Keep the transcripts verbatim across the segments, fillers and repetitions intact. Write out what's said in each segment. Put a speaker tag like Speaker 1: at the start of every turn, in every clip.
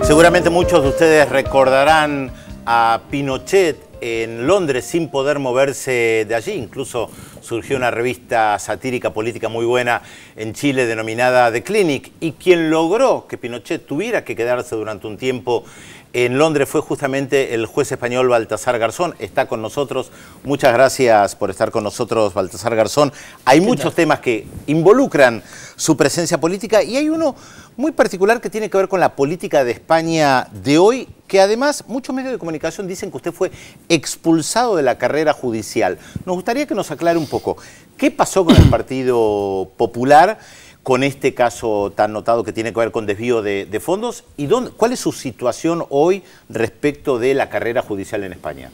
Speaker 1: Seguramente muchos de ustedes recordarán a Pinochet en Londres sin poder moverse de allí. Incluso surgió una revista satírica política muy buena en Chile denominada The Clinic, y quien logró que Pinochet tuviera que quedarse durante un tiempo en Londres fue justamente el juez español Baltasar Garzón. Está con nosotros. Muchas gracias por estar con nosotros, Baltasar Garzón. Hay muchos temas que involucran su presencia política y hay uno muy particular que tiene que ver con la política de España de hoy, que además muchos medios de comunicación dicen que usted fue expulsado de la carrera judicial. Nos gustaría que nos aclare un poco qué pasó con el Partido Popular con este caso tan notado que tiene que ver con desvío de, de fondos, y dónde, cuál es su situación hoy respecto de la carrera judicial en España.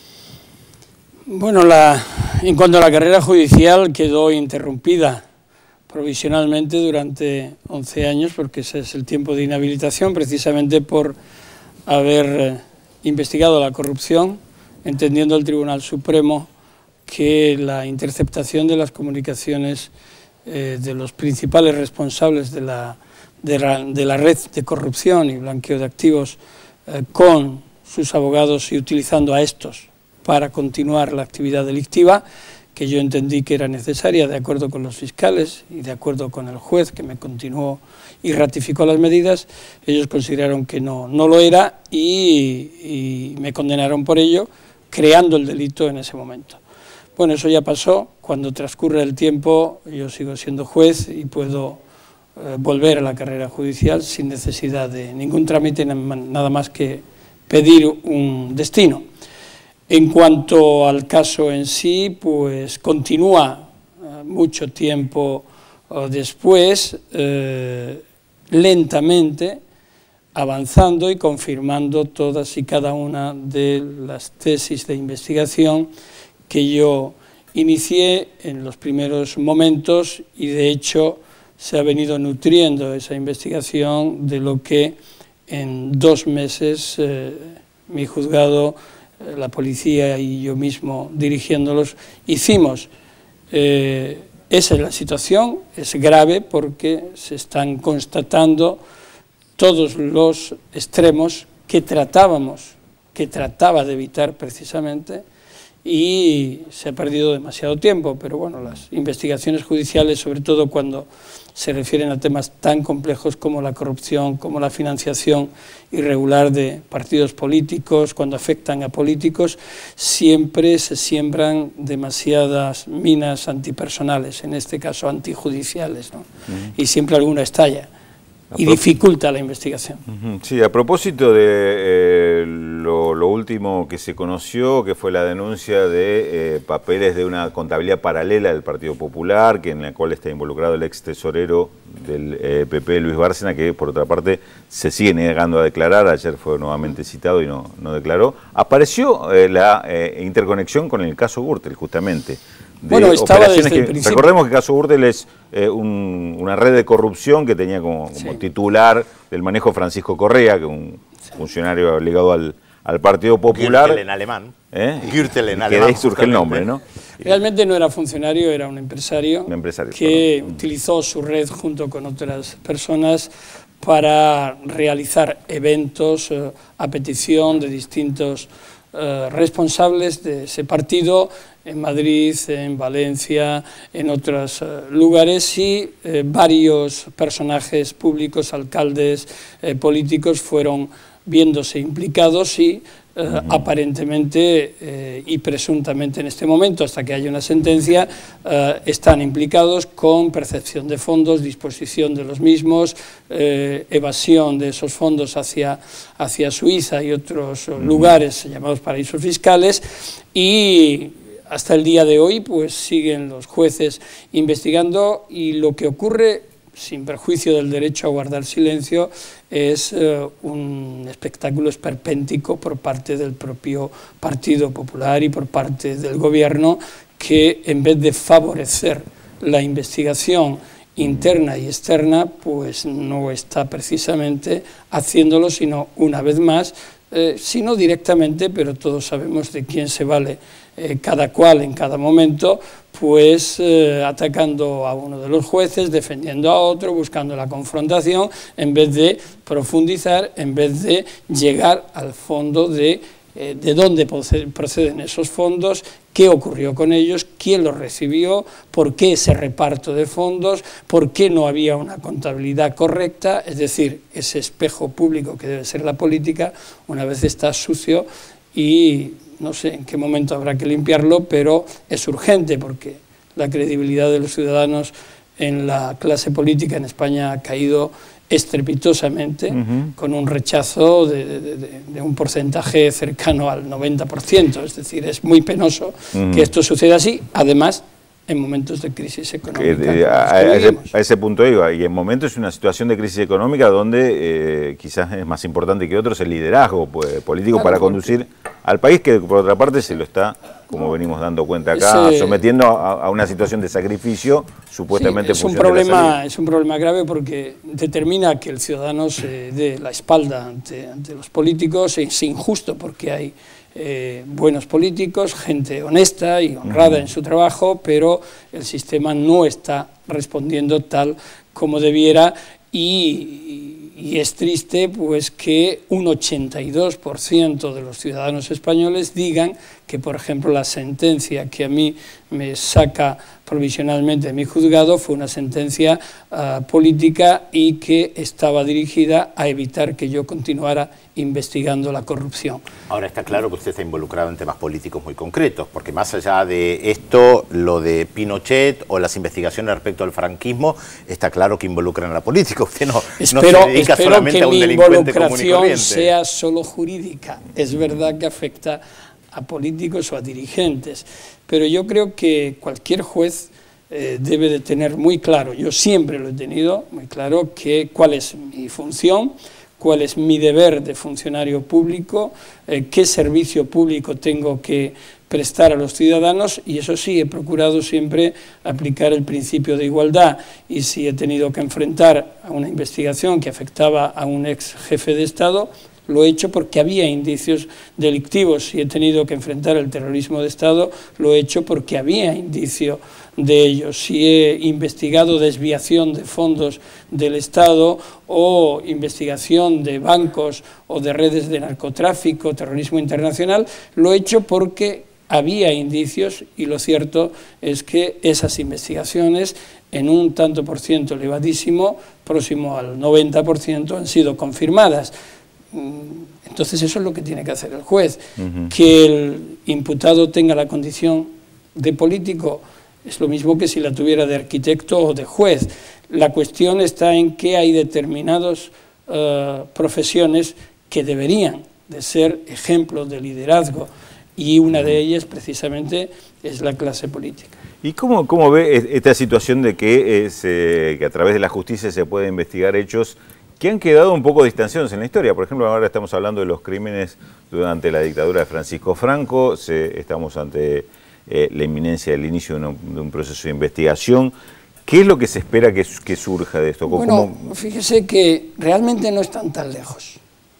Speaker 2: Bueno, la, en cuanto a la carrera judicial, quedó interrumpida provisionalmente durante once años, porque ese es el tiempo de inhabilitación, precisamente por haber eh, investigado la corrupción, entendiendo el Tribunal Supremo que la interceptación de las comunicaciones eh, de los principales responsables de la, de, la, de la red de corrupción y blanqueo de activos eh, con sus abogados y utilizando a estos para continuar la actividad delictiva, que yo entendí que era necesaria de acuerdo con los fiscales y de acuerdo con el juez que me continuó y ratificó las medidas. Ellos consideraron que no, no lo era y, y me condenaron por ello, creando el delito en ese momento. Bueno, eso ya pasó. Cuando transcurre el tiempo yo sigo siendo juez y puedo eh, volver a la carrera judicial sin necesidad de ningún trámite, nada más que pedir un destino. En cuanto al caso en sí, pues continúa eh, mucho tiempo eh, después, eh, lentamente, avanzando y confirmando todas y cada una de las tesis de investigación que yo inicié en los primeros momentos, y de hecho se ha venido nutriendo esa investigación de lo que en dos meses eh, mi juzgado, la policía y yo mismo dirigiéndolos, hicimos. Eh, esa es la situación, es grave porque se están constatando todos los extremos que tratábamos, que trataba de evitar precisamente, y se ha perdido demasiado tiempo. Pero bueno, las investigaciones judiciales, sobre todo cuando se refieren a temas tan complejos como la corrupción, como la financiación irregular de partidos políticos, cuando afectan a políticos, siempre se siembran demasiadas minas antipersonales, en este caso antijudiciales, ¿no? Uh-huh. Y siempre alguna estalla y dificulta la investigación.
Speaker 3: Uh-huh. Sí, a propósito de eh, lo, lo último que se conoció, que fue la denuncia de eh, papeles de una contabilidad paralela del Partido Popular, que en la cual está involucrado el ex tesorero del eh, P P, Luis Bárcena, que por otra parte se sigue negando a declarar. Ayer fue nuevamente citado y no, no declaró. Apareció eh, la eh, interconexión con el caso Gürtel, justamente. De
Speaker 2: bueno, estaba desde
Speaker 3: que,
Speaker 2: el principio.
Speaker 3: Recordemos que el caso Gürtel es eh, un, una red de corrupción que tenía como, como sí. titular del manejo Francisco Correa, que es un sí. funcionario ligado al, al Partido Popular.
Speaker 1: Gürtel en alemán.
Speaker 3: ¿Eh?
Speaker 1: Gürtel en
Speaker 3: que
Speaker 1: alemán.
Speaker 3: De ahí surge el nombre, ¿no?
Speaker 2: Realmente no era funcionario, era un empresario, un empresario que perdón. utilizó su red junto con otras personas para realizar eventos eh, a petición de distintos eh, responsables de ese partido, en Madrid, en Valencia, en otros eh, lugares, y eh, varios personajes públicos, alcaldes, eh, políticos fueron viéndose implicados y eh, uh-huh. aparentemente eh, y presuntamente en este momento, hasta que haya una sentencia, eh, están implicados con percepción de fondos, disposición de los mismos, eh, evasión de esos fondos hacia, hacia Suiza y otros uh-huh. lugares llamados paraísos fiscales, y hasta el día de hoy pues siguen los jueces investigando, y lo que ocurre, sin perjuicio del derecho a guardar silencio, es eh, un espectáculo esperpéntico por parte del propio Partido Popular y por parte del gobierno, que en vez de favorecer la investigación interna y externa, pues no está precisamente haciéndolo, sino una vez más, eh, sino directamente, pero todos sabemos de quién se vale eh, cada cual en cada momento, pues eh, atacando a uno de los jueces, defendiendo a otro, buscando la confrontación, en vez de profundizar, en vez de llegar al fondo de eh, de dónde proceden esos fondos, qué ocurrió con ellos, quién los recibió, por qué ese reparto de fondos, por qué no había una contabilidad correcta, es decir, ese espejo público que debe ser la política, una vez está sucio y no sé en qué momento habrá que limpiarlo, pero es urgente porque la credibilidad de los ciudadanos en la clase política en España ha caído estrepitosamente, uh-huh. con un rechazo de, de, de, de un porcentaje cercano al noventa por ciento, es decir, es muy penoso uh-huh. que esto suceda así, además en momentos de crisis económica.
Speaker 3: Que, a, a, ese, a ese punto iba, y en momentos es una situación de crisis económica donde eh, quizás es más importante que otros el liderazgo pues, político claro, para conducir al país, que por otra parte se lo está, como no, venimos dando cuenta acá, ese, sometiendo a, a una situación de sacrificio supuestamente
Speaker 2: sí, es un problema Es un problema grave porque determina que el ciudadano se dé la espalda ante, ante los políticos, es injusto porque hay Eh, buenos políticos, gente honesta y honrada uh-huh. en su trabajo, pero el sistema no está respondiendo tal como debiera y, y es triste pues que un ochenta y dos por ciento de los ciudadanos españoles digan que, por ejemplo, la sentencia que a mí me saca provisionalmente de mi juzgado fue una sentencia uh, política y que estaba dirigida a evitar que yo continuara investigando la corrupción.
Speaker 1: Ahora está claro que usted está involucrado en temas políticos muy concretos, porque más allá de esto, lo de Pinochet o las investigaciones respecto al franquismo, está claro que involucran a la política. Usted no,
Speaker 2: espero,
Speaker 1: no se dedica solamente a un delincuente común y corriente. Espero que mi involucración sea solo jurídica. Es verdad que afecta a políticos o a dirigentes, pero yo creo que cualquier juez eh, debe de tener muy claro, yo siempre lo he tenido muy claro, que cuál es mi función, cuál es mi deber de funcionario público, eh, qué servicio público tengo que prestar a los ciudadanos, y eso sí, he procurado siempre aplicar el principio de igualdad, y si he tenido que enfrentar a una investigación que afectaba a un ex jefe de Estado, lo he hecho porque había indicios delictivos. Si he tenido que enfrentar el terrorismo de Estado, lo he hecho porque había indicio de ello. Si he investigado desviación de fondos del Estado o investigación de bancos o de redes de narcotráfico, terrorismo internacional, lo he hecho porque había indicios, y lo cierto es que esas investigaciones, en un tanto por ciento elevadísimo, próximo al noventa por ciento, han sido confirmadas. Entonces eso es lo que tiene que hacer el juez. Uh-huh. Que el imputado tenga la condición de político es lo mismo que si la tuviera de arquitecto o de juez. La cuestión está en que hay determinadas uh, profesiones que deberían de ser ejemplos de liderazgo, y una de ellas precisamente es la clase política.
Speaker 3: ¿Y cómo, cómo ve esta situación de que, es, eh, que a través de la justicia se puede investigar hechos que han quedado un poco distanciados en la historia? Por ejemplo, ahora estamos hablando de los crímenes durante la dictadura de Francisco Franco, se, estamos ante eh, la inminencia del inicio de, uno, de un proceso de investigación. ¿Qué es lo que se espera que, que surja de esto?
Speaker 2: Bueno, ¿Cómo? Fíjese que realmente no están tan lejos.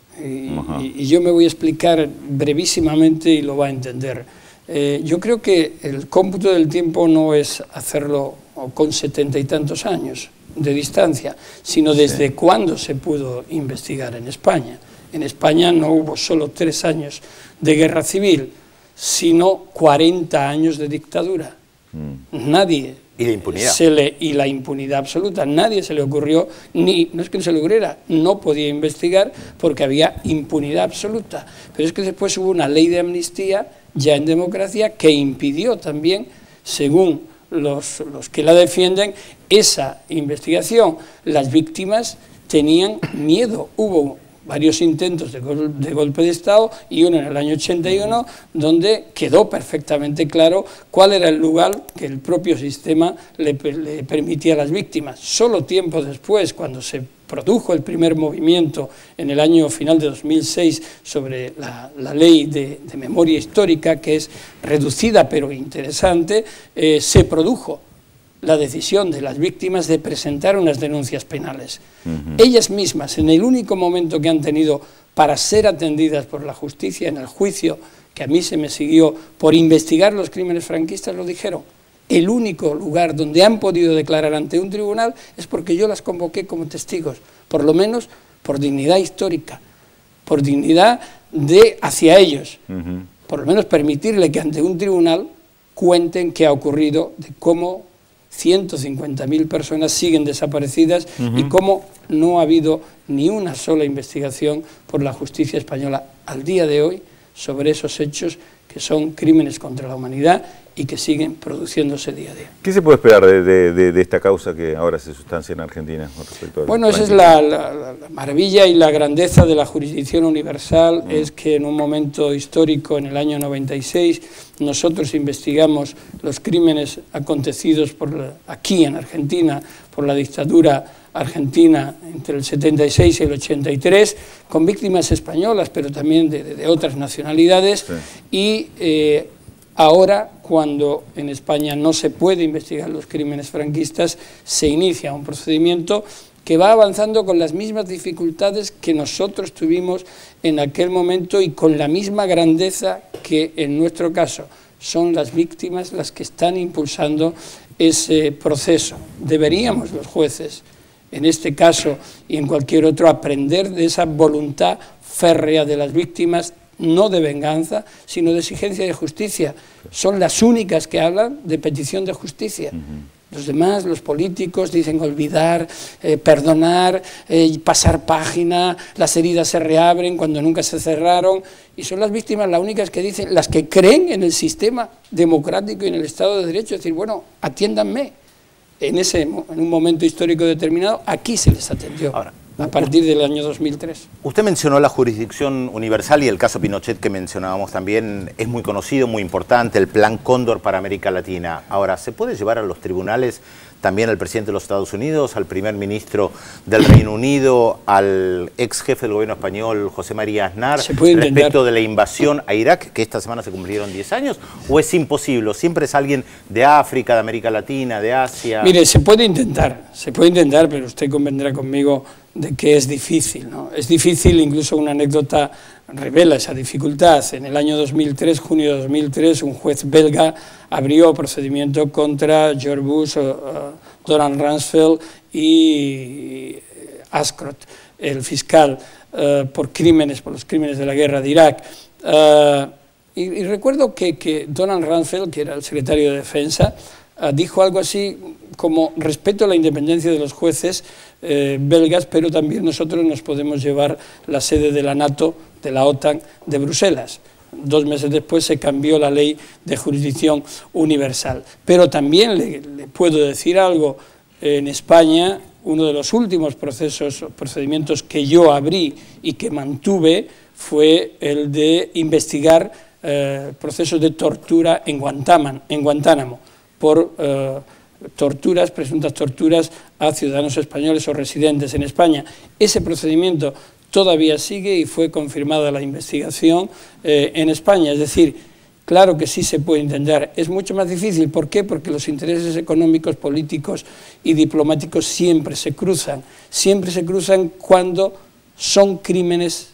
Speaker 2: Y, y, y yo me voy a explicar brevísimamente y lo va a entender. Eh, yo creo que el cómputo del tiempo no es hacerlo con setenta y tantos años de distancia, sino desde sí. cuándo se pudo investigar en España. En España no hubo solo tres años de guerra civil, sino cuarenta años de dictadura. Mm. Nadie...
Speaker 1: Y la impunidad.
Speaker 2: Se le, y la impunidad absoluta. Nadie se le ocurrió, ni no es que no se le ocurriera, no podía investigar porque había impunidad absoluta. Pero es que después hubo una ley de amnistía, ya en democracia, que impidió también, según los, los que la defienden, esa investigación. Las víctimas tenían miedo. Hubo varios intentos de, gol, de golpe de Estado y uno en el año ochenta y uno, donde quedó perfectamente claro cuál era el lugar que el propio sistema le, le permitía a las víctimas. Solo tiempo después, cuando se produjo el primer movimiento en el año final de dos mil seis sobre la, la ley de, de memoria histórica, que es reducida pero interesante, eh, se produjo la decisión de las víctimas de presentar unas denuncias penales. Uh-huh. Ellas mismas, en el único momento que han tenido para ser atendidas por la justicia, en el juicio que a mí se me siguió por investigar los crímenes franquistas, lo dijeron. el único lugar donde han podido declarar ante un tribunal es porque yo las convoqué como testigos, por lo menos por dignidad histórica, por dignidad de hacia ellos, uh-huh. por lo menos permitirle que ante un tribunal cuenten qué ha ocurrido, de cómo ciento cincuenta mil personas siguen desaparecidas uh-huh. y cómo no ha habido ni una sola investigación por la justicia española al día de hoy sobre esos hechos que son crímenes contra la humanidad y que siguen produciéndose día a día.
Speaker 3: ¿Qué se puede esperar de, de, de, de esta causa que ahora se sustancia en Argentina con respecto a
Speaker 2: Bueno, esa es la, la, la maravilla y la grandeza de la jurisdicción universal, mm. es que en un momento histórico, en el año noventa y seis, nosotros investigamos los crímenes acontecidos por la, aquí en Argentina por la dictadura argentina entre el setenta y seis y el ochenta y tres, con víctimas españolas, pero también de, de, de otras nacionalidades, sí. y eh, ahora, cuando en España no se puede investigar los crímenes franquistas, se inicia un procedimiento que va avanzando con las mismas dificultades que nosotros tuvimos en aquel momento y con la misma grandeza que en nuestro caso son las víctimas las que están impulsando ese proceso. Deberíamos los jueces, en este caso y en cualquier otro, aprender de esa voluntad férrea de las víctimas, no de venganza, sino de exigencia de justicia. Son las únicas que hablan de petición de justicia. Uh-huh. Los demás, los políticos, dicen olvidar, eh, perdonar, eh, pasar página, las heridas se reabren cuando nunca se cerraron, y son las víctimas las únicas que dicen, las que creen en el sistema democrático y en el Estado de Derecho, es decir, bueno, atiéndanme. En, ese, en un momento histórico determinado, aquí se les atendió. Ahora, a partir del año dos mil tres.
Speaker 1: Usted mencionó la jurisdicción universal y el caso Pinochet que mencionábamos también es muy conocido, muy importante, el Plan Cóndor para América Latina. Ahora, ¿se puede llevar a los tribunales también al presidente de los Estados Unidos, al primer ministro del Reino Unido, al ex jefe del gobierno español, José María Aznar, respecto de la invasión a Irak, que esta semana se cumplieron diez años? ¿O es imposible? ¿Siempre es alguien de África, de América Latina, de Asia?
Speaker 2: Mire, se puede intentar, se puede intentar, pero usted convendrá conmigo de que es difícil, ¿no? Es difícil, incluso una anécdota revela esa dificultad. En el año dos mil tres, junio de dos mil tres, un juez belga abrió procedimiento contra George Bush, uh, Donald Rumsfeld y Ashcroft, el fiscal, uh, por crímenes, por los crímenes de la guerra de Irak. Uh, y, y recuerdo que, que Donald Rumsfeld, que era el secretario de Defensa, uh, dijo algo así como: respeto la independencia de los jueces eh, belgas, pero también nosotros nos podemos llevar la sede de la NATO, de la OTAN, de Bruselas. Dos meses después se cambió la ley de jurisdicción universal. Pero también le, le puedo decir algo, en España uno de los últimos procesos, procedimientos que yo abrí y que mantuve fue el de investigar eh, procesos de tortura en Guantánamo, en Guantánamo por eh, torturas, presuntas torturas a ciudadanos españoles o residentes en España. Ese procedimiento todavía sigue y fue confirmada la investigación eh, en España. Es decir, claro que sí se puede intentar. Es mucho más difícil. ¿Por qué? Porque los intereses económicos, políticos y diplomáticos siempre se cruzan. Siempre se cruzan cuando son crímenes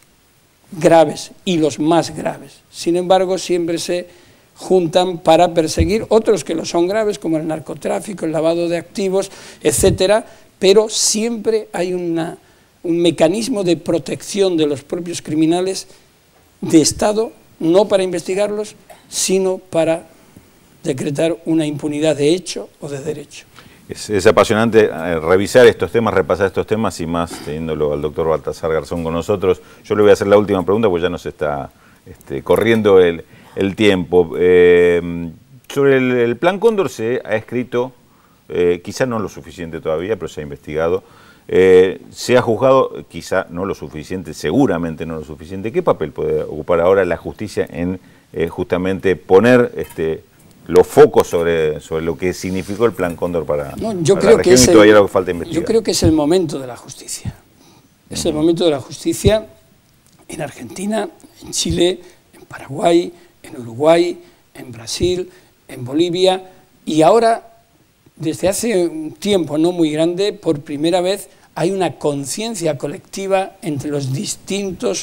Speaker 2: graves y los más graves. Sin embargo, siempre se juntan para perseguir otros que lo son graves, como el narcotráfico, el lavado de activos, etcétera, pero siempre hay una, un mecanismo de protección de los propios criminales de Estado, no para investigarlos, sino para decretar una impunidad de hecho o de derecho.
Speaker 3: Es, es apasionante eh, revisar estos temas, repasar estos temas, y más teniéndolo al doctor Baltasar Garzón con nosotros. Yo le voy a hacer la última pregunta, porque ya nos está este, corriendo el... el tiempo. Eh, sobre el, el Plan Cóndor se ha escrito, eh, quizá no lo suficiente todavía, pero se ha investigado, eh, se ha juzgado, quizá no lo suficiente, seguramente no lo suficiente. ¿Qué papel puede ocupar ahora la justicia en eh, justamente poner este, los focos sobre, sobre lo que significó el Plan Cóndor para,
Speaker 2: no, yo
Speaker 3: para
Speaker 2: creo
Speaker 3: la
Speaker 2: que
Speaker 3: región,
Speaker 2: es
Speaker 3: y todavía
Speaker 2: el,
Speaker 3: lo que falta investigar?
Speaker 2: Yo creo que es el momento de la justicia. Es uh-huh. el momento de la justicia en Argentina, en Chile, en Paraguay, en Uruguay, en Brasil, en Bolivia, y ahora, desde hace un tiempo no muy grande, por primera vez hay una conciencia colectiva entre los distintos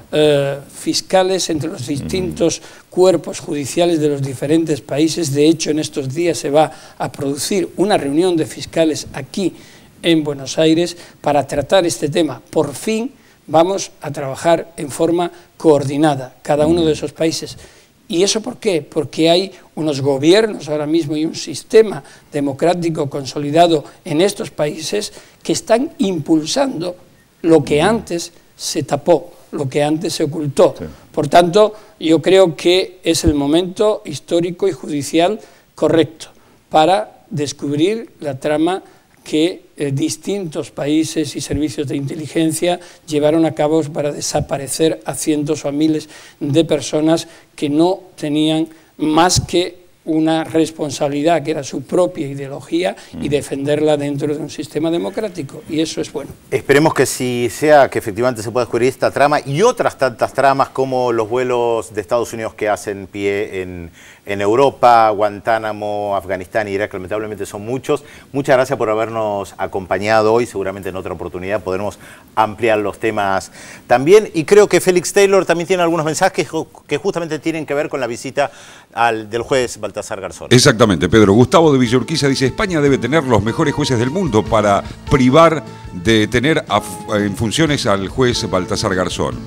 Speaker 2: eh, fiscales entre los distintos cuerpos judiciales de los diferentes países. De hecho, en estos días se va a producir una reunión de fiscales aquí en Buenos Aires para tratar este tema. Por fin vamos a trabajar en forma coordinada, cada uno de esos países. ¿Y eso por qué? Porque hay unos gobiernos ahora mismo y un sistema democrático consolidado en estos países que están impulsando lo que antes se tapó, lo que antes se ocultó. Sí. Por tanto, yo creo que es el momento histórico y judicial correcto para descubrir la trama que eh, distintos países y servicios de inteligencia llevaron a cabo para desaparecer a cientos o a miles de personas que no tenían más que una responsabilidad, que era su propia ideología, y defenderla dentro de un sistema democrático, y eso es bueno.
Speaker 1: Esperemos que sí sea, que efectivamente se pueda descubrir esta trama y otras tantas tramas como los vuelos de Estados Unidos que hacen pie en, en Europa, Guantánamo, Afganistán y Irak, que lamentablemente son muchos. Muchas gracias por habernos acompañado hoy, seguramente en otra oportunidad podremos ampliar los temas también, y creo que Félix Taylor también tiene algunos mensajes que justamente tienen que ver con la visita al, del juez Baltasar Garzón.
Speaker 4: Exactamente, Pedro. Gustavo de Villurquiza dice: España debe tener los mejores jueces del mundo para privar de tener a, en funciones al juez Baltasar Garzón.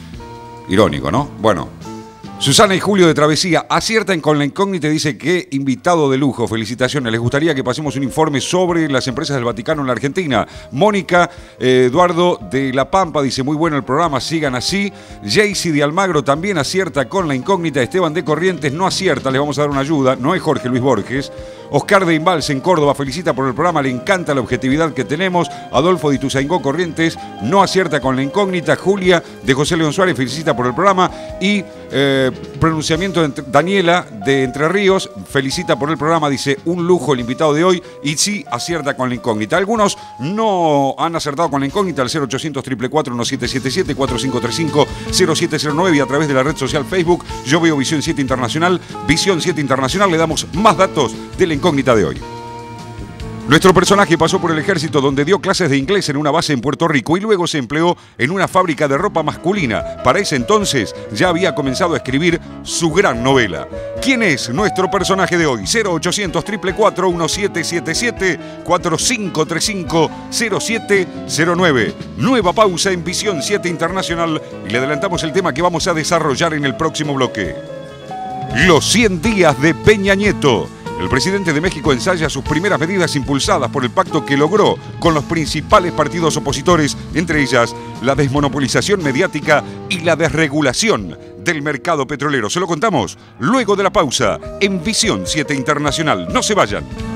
Speaker 4: Irónico, ¿no? Bueno. Susana y Julio de Travesía aciertan con la incógnita y dice: qué invitado de lujo, felicitaciones. Les gustaría que pasemos un informe sobre las empresas del Vaticano en la Argentina. Mónica eh, Eduardo de La Pampa dice: muy bueno el programa, sigan así. Jaycee de Almagro también acierta con la incógnita. Esteban de Corrientes no acierta, le vamos a dar una ayuda, no es Jorge Luis Borges. Oscar de Imbalse en Córdoba felicita por el programa, le encanta la objetividad que tenemos. Adolfo de Ituzaingó Corrientes no acierta con la incógnita. Julia de José León Suárez felicita por el programa. Y eh, pronunciamiento de Daniela de Entre Ríos felicita por el programa, dice: un lujo el invitado de hoy, y sí acierta con la incógnita. Algunos no han acertado con la incógnita, al cero ochocientos, cuatro cuatro cuatro, uno siete siete siete, cuatro cinco tres cinco, cero siete cero nueve y a través de la red social Facebook. Yo veo Visión siete Internacional. Visión siete Internacional, le damos más datos de la incógnita de hoy. Nuestro personaje pasó por el ejército, donde dio clases de inglés en una base en Puerto Rico y luego se empleó en una fábrica de ropa masculina. Para ese entonces ya había comenzado a escribir su gran novela. ¿Quién es nuestro personaje de hoy? cero ochocientos, cuatro cuatro cuatro, uno siete siete siete, cuatro cinco tres cinco, cero siete cero nueve. Nueva pausa en Visión siete Internacional y le adelantamos el tema que vamos a desarrollar en el próximo bloque. Los cien días de Peña Nieto. El presidente de México ensaya sus primeras medidas impulsadas por el pacto que logró con los principales partidos opositores, entre ellas la desmonopolización mediática y la desregulación del mercado petrolero. Se lo contamos luego de la pausa en Visión siete Internacional. No se vayan.